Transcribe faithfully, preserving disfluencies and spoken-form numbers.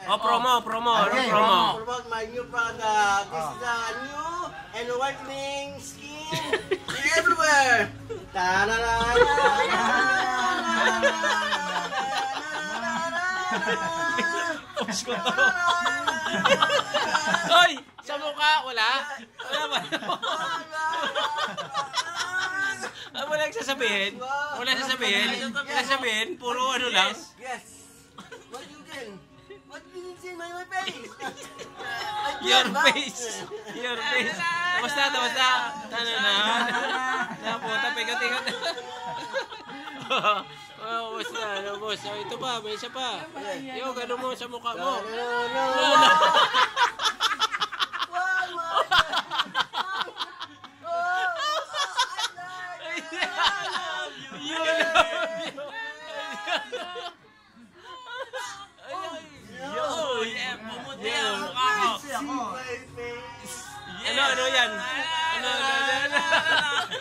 Oh, promo, promo, okay, promo. Promote my new product. This is a new and whitening skin everywhere. Hoy, sa mukha wala? Wala ba? Ah, wala nagsasabihin? Wala nagsasabihin? Wala nagsasabihin? Puro ano lang? Yes. What you can? What did you see my, my face? Your face. Your face. Basta, basta. Ano na? Naputa, pigot-igot. Oh, basta, ano, boss. Oh, ito pa, may isa pa. Yo, gano'n mo sa mukha mo. No, no, no. Ano, ano yan? Ano, ano, ano?